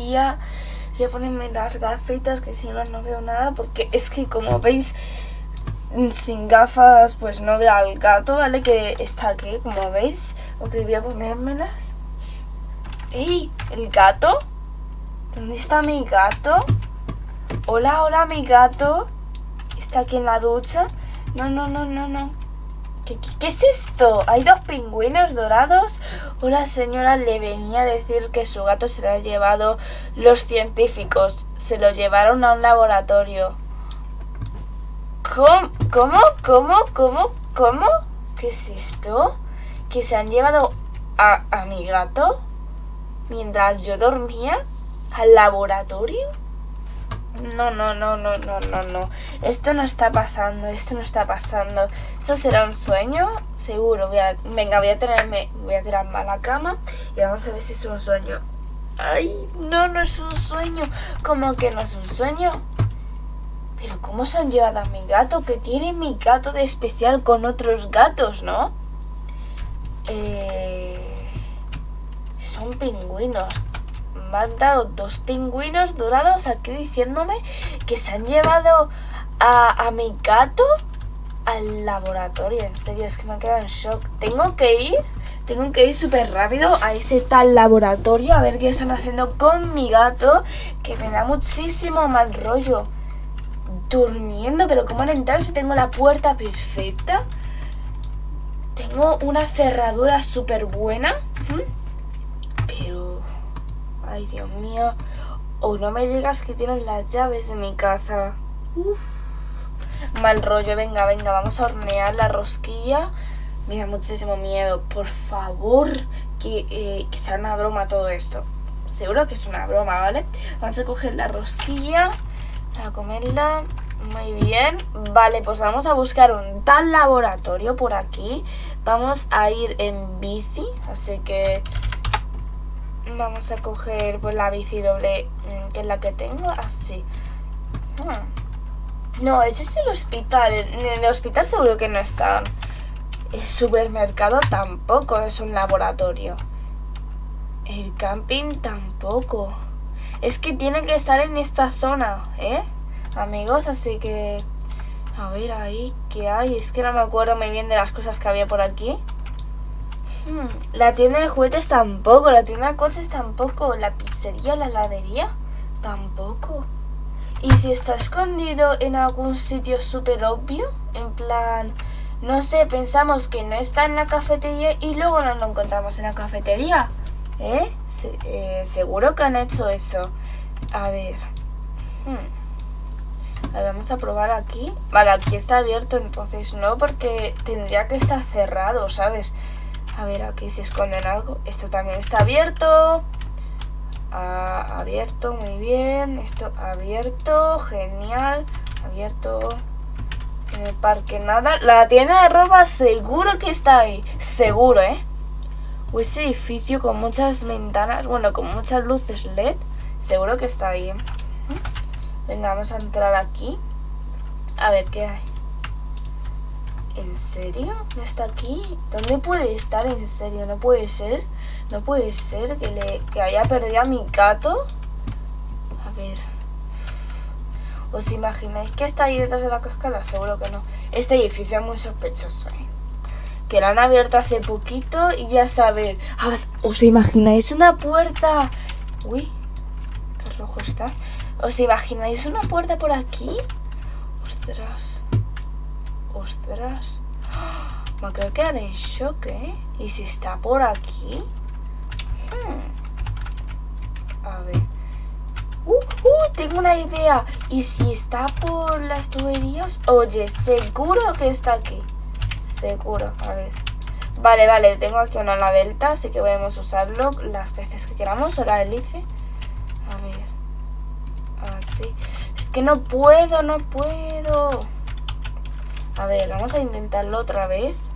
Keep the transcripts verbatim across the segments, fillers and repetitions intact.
rosquilla. Voy a ponerme las gafitas, que si no, no veo nada. Porque es que, como veis, sin gafas, pues no veo al gato, ¿vale? Que está aquí, como veis. Ok, voy a ponérmelas. ¡Ey! ¿El gato? ¿Dónde está mi gato? Hola, hola, mi gato. ¿Está aquí en la ducha? No, no, no, no, no. ¿Qué, qué, qué es esto? ¿Hay dos pingüinos dorados? Una señora le venía a decir que su gato se lo ha llevado los científicos. Se lo llevaron a un laboratorio. ¿Cómo? ¿Cómo? ¿Cómo? ¿Cómo? ¿Cómo? ¿Qué es esto? ¿Que se han llevado a, a mi gato mientras yo dormía al laboratorio? No, no, no, no, no, no, no. Esto no está pasando, esto no está pasando. ¿Esto será un sueño? Seguro. Voy a, venga, voy a tenerme, voy a tirarme a la cama y vamos a ver si es un sueño. Ay, no, no es un sueño. ¿Cómo que no es un sueño? Pero ¿cómo se han llevado a mi gato? ¿Qué tiene mi gato de especial con otros gatos, no? Eh, son pingüinos. Me han dado dos pingüinos dorados aquí diciéndome que se han llevado a, a mi gato al laboratorio. En serio, es que me he quedado en shock. Tengo que ir, tengo que ir súper rápido a ese tal laboratorio a ver qué están haciendo con mi gato, que me da muchísimo mal rollo. Durmiendo, pero ¿cómo han entrado si tengo la puerta perfecta? Tengo una cerradura súper buena. ¿Mm? Pero... ay, Dios mío. O oh, no me digas que tienen las llaves de mi casa. Uf. Mal rollo. Venga, venga, vamos a hornear la rosquilla. Me da muchísimo miedo. Por favor, que, eh, que sea una broma todo esto. Seguro que es una broma, ¿vale? Vamos a coger la rosquilla para comerla. Muy bien. Vale, pues vamos a buscar un tal laboratorio por aquí. Vamos a ir en bici, así que... vamos a coger pues la bici doble, que es la que tengo, así. Hmm. No, ese es el hospital. En el hospital seguro que no está. El supermercado tampoco es un laboratorio. El camping tampoco. Es que tiene que estar en esta zona, ¿eh? Amigos, así que... a ver ahí, ¿qué hay? Es que no me acuerdo muy bien de las cosas que había por aquí. Hmm, la tienda de juguetes tampoco, la tienda de coches tampoco, la pizzería, la heladería tampoco. Y si está escondido en algún sitio súper obvio, en plan, no sé, pensamos que no está en la cafetería y luego no lo encontramos en la cafetería, ¿eh? Se, eh seguro que han hecho eso. A ver, hmm. A ver, vamos a probar aquí. Vale, aquí está abierto, entonces no, porque tendría que estar cerrado, ¿sabes? A ver, aquí se esconden algo. Esto también está abierto. Ah, abierto, muy bien. Esto abierto, genial. Abierto. En el parque nada. La tienda de ropa seguro que está ahí. Seguro, ¿eh? O ese edificio con muchas ventanas. Bueno, con muchas luces L E D. Seguro que está ahí. Venga, vamos a entrar aquí. A ver qué hay. ¿En serio? ¿No está aquí? ¿Dónde puede estar? En serio, no puede ser. No puede ser que, le, que haya perdido a mi gato. A ver. ¿Os imagináis que está ahí detrás de la cascada? Seguro que no. Este edificio es muy sospechoso, ¿eh? Que lo han abierto hace poquito y ya saber. ¿Os imagináis una puerta? Uy, qué rojo está. ¿Os imagináis una puerta por aquí? Ostras. Ostras. Me creo que haré en shock, ¿eh? ¿Y si está por aquí? Hmm. A ver. Uh, uh, tengo una idea. ¿Y si está por las tuberías? Oye, seguro que está aquí. Seguro. A ver. Vale, vale. Tengo aquí una ala delta, así que podemos usarlo las veces que queramos. Ahora hélice. A ver. Así. Es que no puedo, no puedo. A ver, vamos a intentarlo otra vez.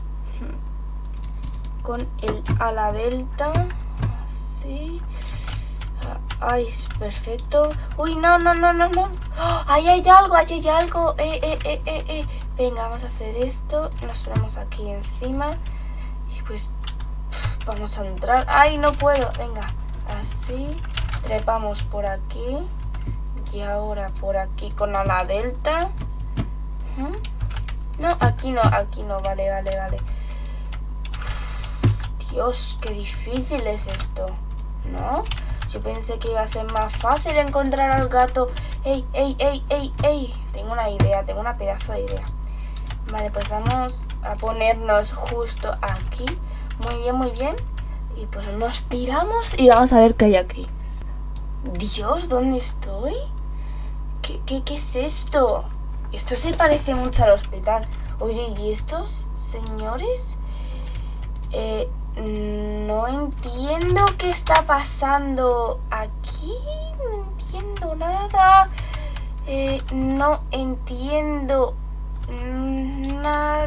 Con el ala delta. Así. Ay, perfecto. Uy, no, no, no, no, no. ¡Oh! Ahí hay algo, ahí hay algo. Eh, eh, eh, eh, eh. Venga, vamos a hacer esto. Nos ponemos aquí encima. Y pues vamos a entrar. Ay, no puedo. Venga, así. Trepamos por aquí. Y ahora por aquí con ala delta. No, aquí no, aquí no, vale, vale, vale. Dios, qué difícil es esto, ¿no? Yo pensé que iba a ser más fácil encontrar al gato. ¡Ey, ey, ey, ey, ey! Tengo una idea, tengo una pedazo de idea. Vale, pues vamos a ponernos justo aquí. Muy bien, muy bien. Y pues nos tiramos y vamos a ver qué hay aquí. Dios, ¿dónde estoy? ¿Qué, qué, qué es esto? Esto se parece mucho al hospital. Oye, ¿y estos señores? Eh, no entiendo qué está pasando aquí. No entiendo nada. Eh, no entiendo nada.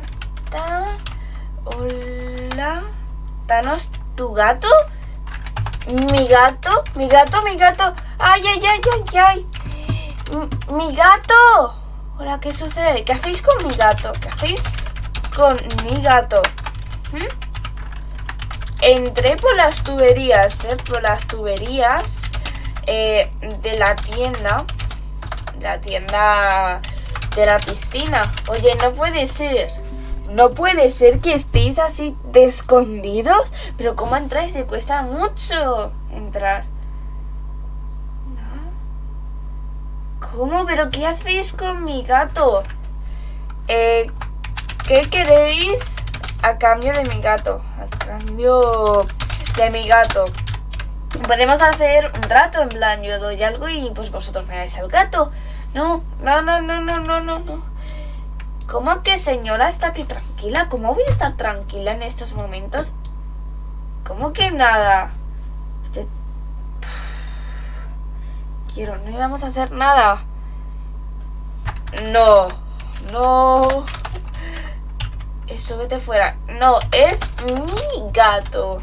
Hola. ¿Thanos, tu gato? ¿Mi gato? ¿Mi gato? ¿Mi gato? ¡Ay, ay, ay, ay, ay! M ¡Mi gato! Hola, ¿qué sucede? ¿Qué hacéis con mi gato? ¿Qué hacéis con mi gato? ¿Mm? Entré por las tuberías, ¿eh? Por las tuberías eh, de la tienda. De la tienda de la piscina. Oye, no puede ser. No puede ser que estéis así de escondidos. Pero ¿cómo entráis? Se cuesta mucho entrar. ¿Cómo? ¿Pero qué hacéis con mi gato? Eh, ¿Qué queréis a cambio de mi gato? A cambio de mi gato. Podemos hacer un trato, en plan, yo doy algo y pues vosotros me dais al gato. No, no, no, no, no, no, no, no. ¿Cómo que, señora, estate tranquila? ¿Cómo voy a estar tranquila en estos momentos? ¿Cómo que nada? Este... Quiero, no íbamos a hacer nada. No, no. Eso, vete fuera. No, es mi gato.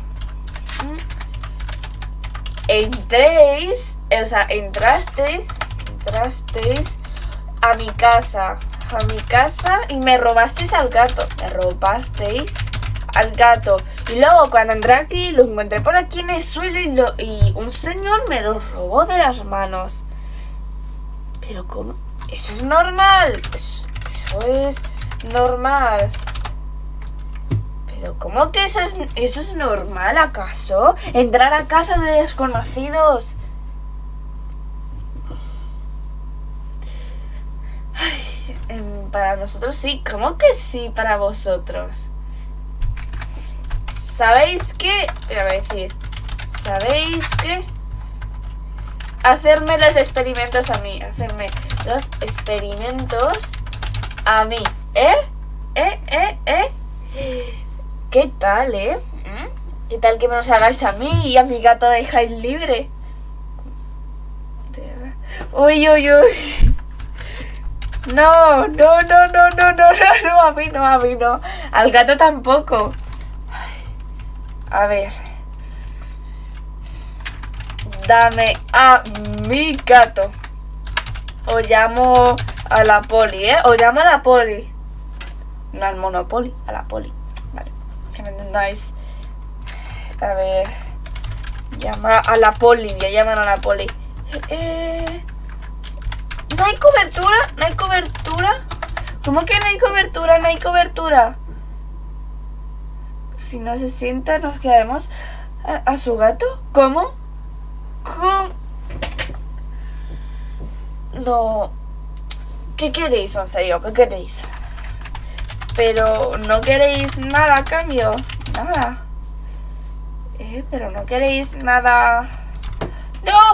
Entréis, o sea, entrasteis, entrasteis a mi casa, a mi casa y me robasteis al gato. Me robasteis al gato. Y luego cuando entré aquí, lo encontré por aquí en el suelo y, lo, y un señor me lo robó de las manos. Pero ¿cómo? Eso es normal. Eso, eso es normal. Pero ¿cómo que eso es, eso es normal, acaso? Entrar a casas de desconocidos. Ay, para nosotros sí. ¿Cómo que sí para vosotros? ¿Sabéis qué? Voy a decir. ¿Sabéis qué? Hacerme los experimentos a mí. Hacerme los experimentos a mí. ¿Eh? ¿Eh? ¿Eh? ¿Eh? ¿Qué tal, eh? ¿Qué tal que me los hagáis a mí y a mi gato dejáis libre? Uy, uy, uy. No, no, no, no, no, no, no, no, a mí no, a mí no. Al gato tampoco. A ver. Dame a mi gato. O llamo a la poli, ¿eh? O llamo a la poli. No al Monopoly, a la poli. Vale, que me entendáis. A ver. Llama a la poli, ya llaman a la poli. Eh, ¿No hay cobertura? ¿No hay cobertura? ¿Cómo que no hay cobertura? No hay cobertura. Si no se sienta, nos quedaremos a, a su gato. ¿Cómo? ¿Cómo? No. ¿Qué queréis, en serio? ¿Qué queréis? Pero no queréis nada a cambio. Nada. Eh, pero no queréis nada. ¡No!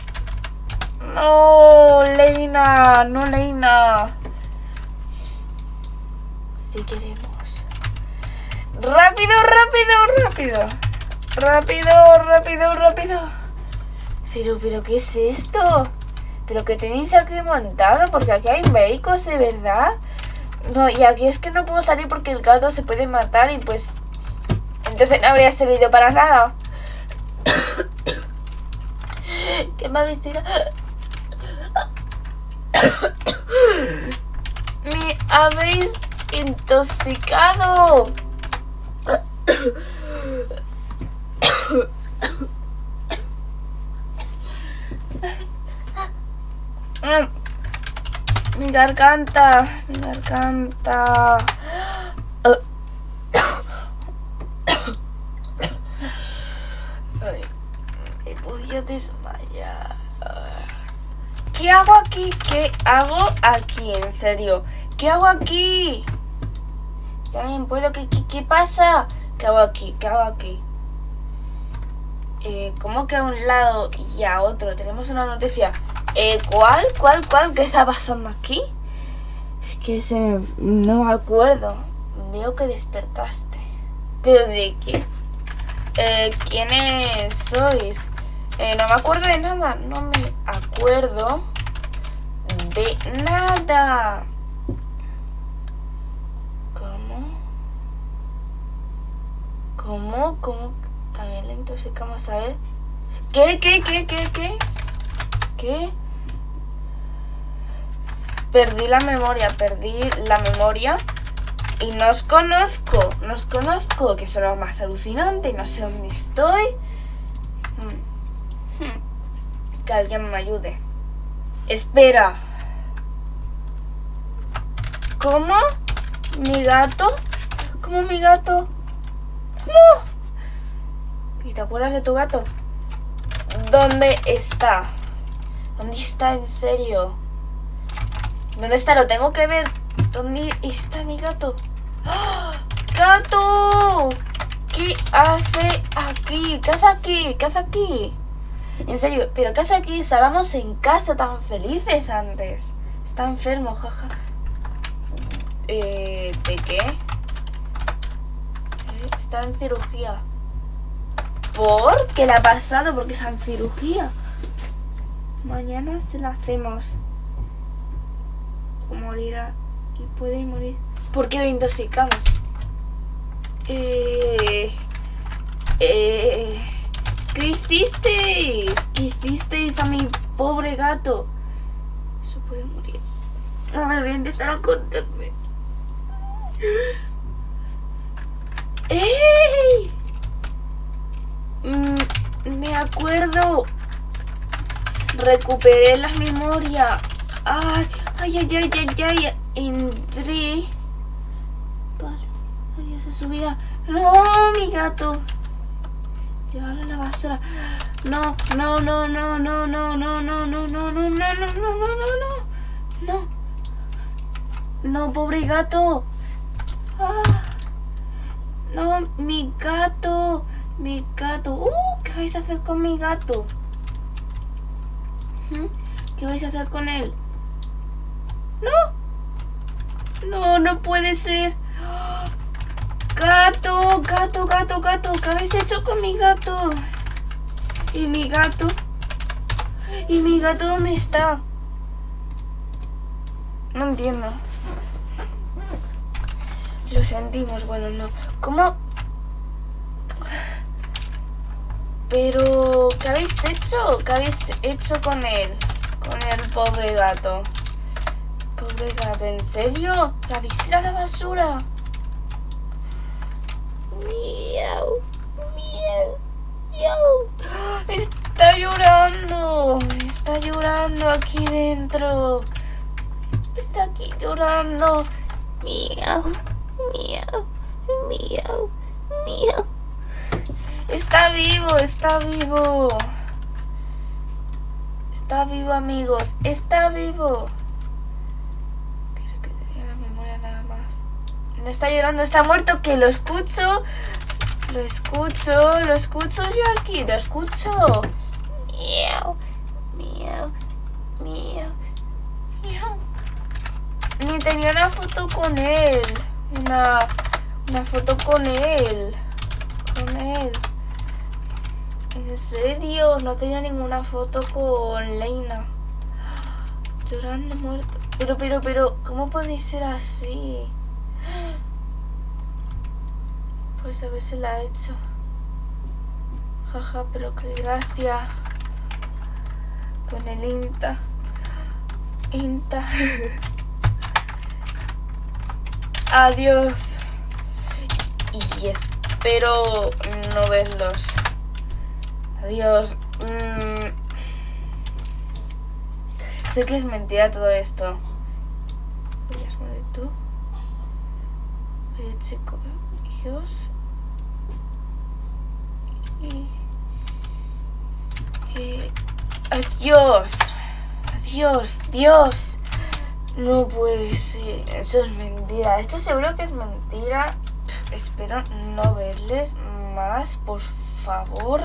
No, Leina. No, Leina. Si queremos. ¡Rápido, rápido, rápido! ¡Rápido, rápido, rápido! Pero, pero, ¿qué es esto? ¿Pero qué tenéis aquí montado? Porque aquí hay médicos, ¿de verdad? No, y aquí es que no puedo salir porque el gato se puede matar y pues... Entonces no habría servido para nada. ¿Qué me habéis tirado? Me habéis intoxicado. garganta, mi garganta. Uh. Ay, me podía desmayar. ¿Qué hago aquí? ¿Qué hago aquí? En serio, ¿qué hago aquí? También puedo. ¿Qué, qué, qué pasa? ¿Qué hago aquí? ¿Qué hago aquí? Eh, ¿Cómo que a un lado y a otro? Tenemos una noticia. Eh, ¿Cuál? ¿Cuál? ¿Cuál? ¿Qué está pasando aquí? Es que se me... no me acuerdo. Veo que despertaste. ¿Pero de qué? Eh, ¿Quiénes sois? Eh, no me acuerdo de nada. No me acuerdo de nada. ¿Cómo? ¿Cómo? ¿Cómo? También le intoxicamos a él. ¿Qué? ¿Qué? ¿Qué? ¿Qué? ¿Qué? ¿Qué? Perdí la memoria, perdí la memoria y no os conozco, no os conozco, que eso es lo más alucinante, no sé dónde estoy. Hmm. Hmm. Que alguien me ayude. Espera. ¿Cómo? ¿Mi gato? ¿Cómo mi gato? ¡No! ¿Y te acuerdas de tu gato? ¿Dónde está? ¿Dónde está en serio? ¿Dónde está? Lo tengo que ver. ¿Dónde está mi gato? ¡Oh! ¡Gato! ¿Qué hace aquí? ¿Qué hace aquí? ¿Qué hace aquí? En serio, ¿pero qué hace aquí? Estábamos en casa tan felices antes. Está enfermo, jaja. Eh, ¿de qué? Eh, está en cirugía. ¿Por qué le ha pasado? Porque está en cirugía. Mañana se la hacemos. O morirá. Y puede morir. ¿Por qué lo intoxicamos? Eh, eh, ¿Qué hicisteis? ¿Qué hicisteis a mi pobre gato? Eso puede morir. A ver, voy a intentar acordarme. ¡Ey! Mm, me acuerdo. Recuperé la memoria. Ay, ay, ay, ay, ay, ay. Entré. Vale. Adiós a su vida. No, mi gato. Llévalo a la basura. No, no, no, no, no, no, no, no, no, no, no, no, no, no, no, no, no. No. No, pobre gato. Ah. No, mi gato. Mi gato. Uh, ¿qué vais a hacer con mi gato? ¿Qué vais a hacer con él? ¡No! No, no puede ser. Gato, gato, gato, gato. ¿Qué habéis hecho con mi gato? ¿Y mi gato? ¿Y mi gato dónde está? No entiendo. Lo sentimos, bueno, no. ¿Cómo? Pero, ¿qué habéis hecho? ¿Qué habéis hecho con él? Con el pobre gato. Pobre gato, ¿en serio? ¿La habéis tirado a la basura? Miau, miau, miau. Está llorando. Está llorando aquí dentro. Está aquí llorando. Miau, miau, miau, miau. Está vivo, está vivo. Está vivo, amigos. Está vivo. Quiero que tenga la memoria nada más. No está llorando, está muerto. Que lo escucho. Lo escucho, lo escucho yo aquí. Lo escucho. Miau, miau, miau, miau. Ni tenía una foto con él. Una, una foto con él. Con él. ¿En serio? No tenía ninguna foto con Leina. Llorando muerto. Pero, pero, pero, ¿cómo podéis ser así? Pues a ver si la ha hecho. Jaja, pero qué gracia. Con el Inta. Inta. Adiós. Y espero no verlos. Adiós. Mm. Sé que es mentira todo esto. esto. Oye, chicos, Dios. Y... y... Adiós. Adiós, Dios. No puede ser. Eso es mentira. Esto seguro que es mentira. Pff, espero no verles más, por favor.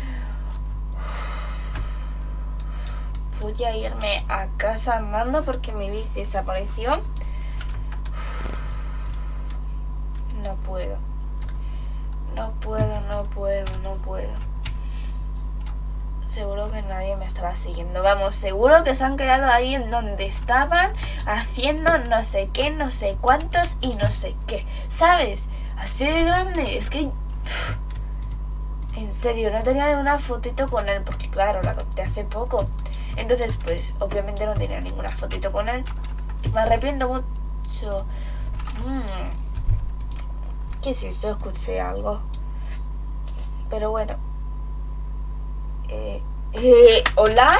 Voy a irme a casa andando porque mi bici desapareció. No puedo. No puedo, no puedo, no puedo. Seguro que nadie me estaba siguiendo. Vamos, seguro que se han quedado ahí en donde estaban haciendo no sé qué, no sé cuántos y no sé qué. ¿Sabes? Así de grande. Es que... Uf, en serio, no tenía ninguna fotito con él porque claro, la conté hace poco. Entonces, pues, obviamente no tenía ninguna fotito con él. Y me arrepiento mucho. Mm. ¿Qué es eso? Escuché algo. Pero bueno. Eh, eh, ¿Hola?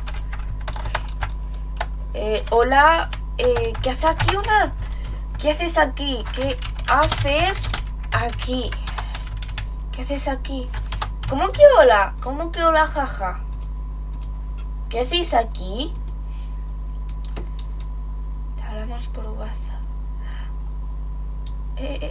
Eh, ¿Hola? Eh, ¿Qué hace aquí una? ¿Qué haces aquí? ¿Qué haces aquí? ¿Qué haces aquí? ¿Cómo que hola? ¿Cómo que hola, jaja? ¿Qué hacéis aquí? Te hablamos por WhatsApp. Eh,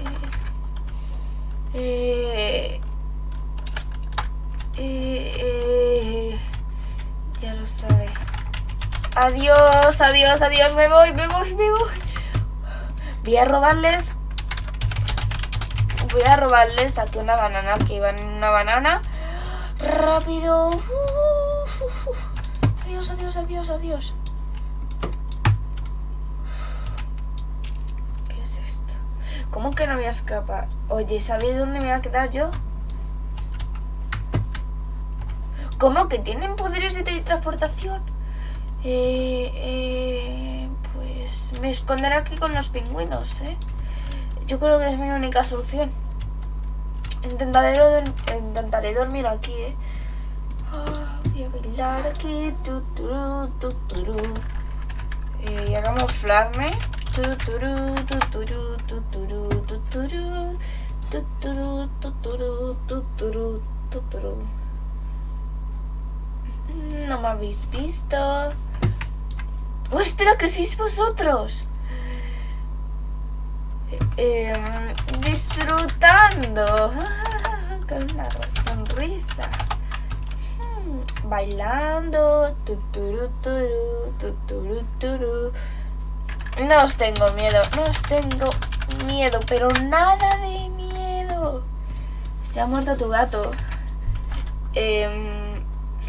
eh, eh, eh, ya lo sabe. Adiós, adiós, adiós. Me voy, me voy, me voy. Voy a robarles. Voy a robarles aquí una banana, que iban en una banana. Rápido. Uh, uh, uh. Adiós, adiós, adiós, adiós. ¿Qué es esto? ¿Cómo que no voy a escapar? Oye, ¿sabéis dónde me voy a quedar yo? ¿Cómo que tienen poderes de teletransportación? Eh, eh, pues me esconderé aquí con los pingüinos, ¿eh? Yo creo que es mi única solución. Intentaré, intentaré dormir aquí, ¿eh? Ah, voy a bailar aquí. Tuturu, tuturu. Eh, y a camuflarme. Tuturu, tuturu, tuturu, tuturu. Tuturu, tuturu, tuturu, tuturu. No me habéis visto. ¡Oh, espera, que sois vosotros! Eh, eh, disfrutando con una sonrisa, hmm, bailando. Tuturu, turu, tuturu, turu. No os tengo miedo, no os tengo miedo, pero nada de miedo. Se ha muerto tu gato. Eh,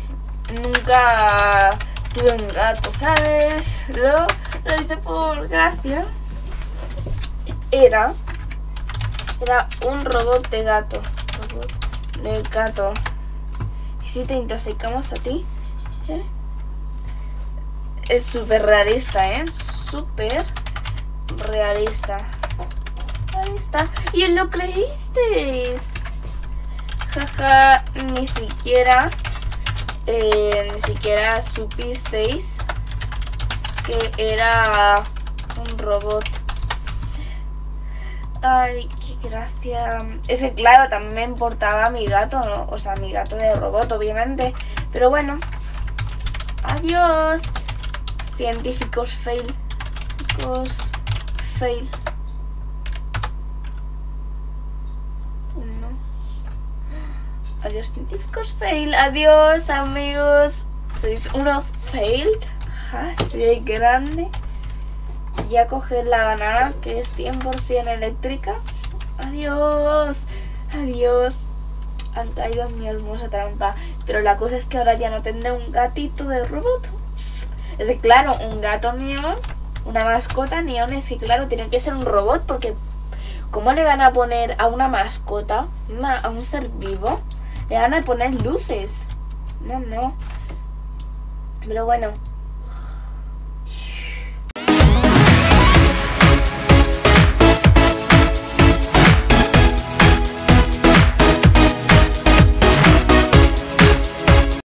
nunca tuve un gato, ¿sabes? Lo, lo hice por gracia. Era, era un robot de gato, robot de gato. ¿Y si te intoxicamos a ti? ¿Eh? Es súper realista, ¿eh? Súper realista. Realista. ¿Y os lo creísteis? Jaja, ni siquiera, eh, ni siquiera supisteis que era un robot. Ay, qué gracia. Es que claro, también me importaba mi gato, ¿no? O sea, mi gato de robot, obviamente. Pero bueno. Adiós. Científicos fail. Científicos fail. Uno. Adiós, científicos fail. Adiós, amigos. Sois unos fail. Así de grande. Y a coger la banana, que es cien por cien eléctrica. Adiós. Adiós. Han caído en mi hermosa trampa. Pero la cosa es que ahora ya no tendré un gatito de robot. Es que claro, un gato neón, una mascota neón, es que claro, tiene que ser un robot. Porque ¿cómo le van a poner a una mascota, una, a un ser vivo, le van a poner luces? No, no. Pero bueno.